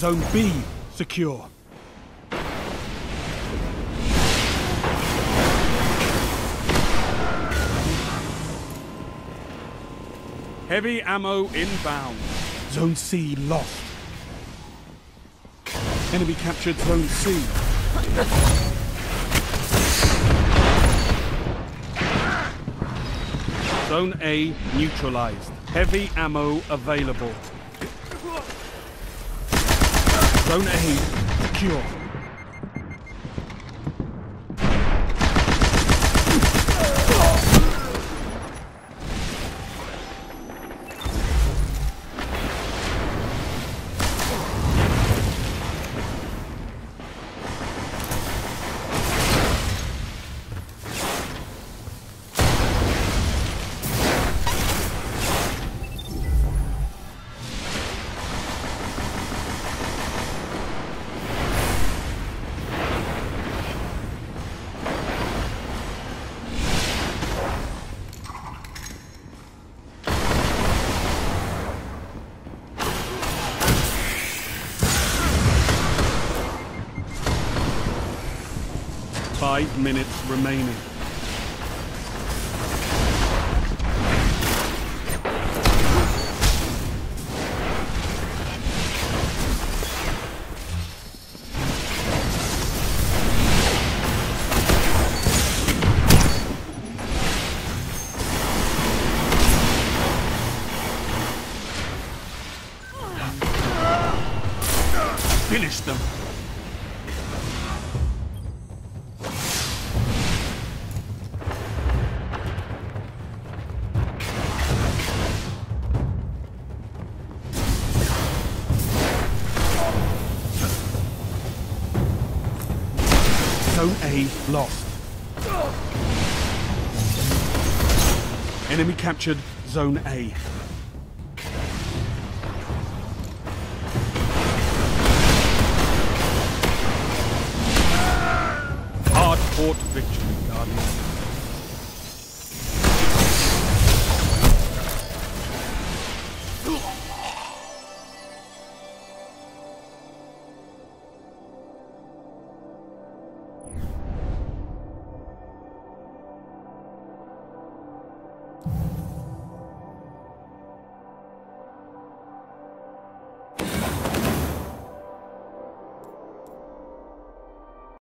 Zone B secure. Heavy ammo inbound. Zone C lost. Enemy captured Zone C. Zone A neutralized. Heavy ammo available. Zone A secure. Five minutes remaining. Finish them. Zone A lost. Enemy captured Zone A. Hard-fought victory, Guardian.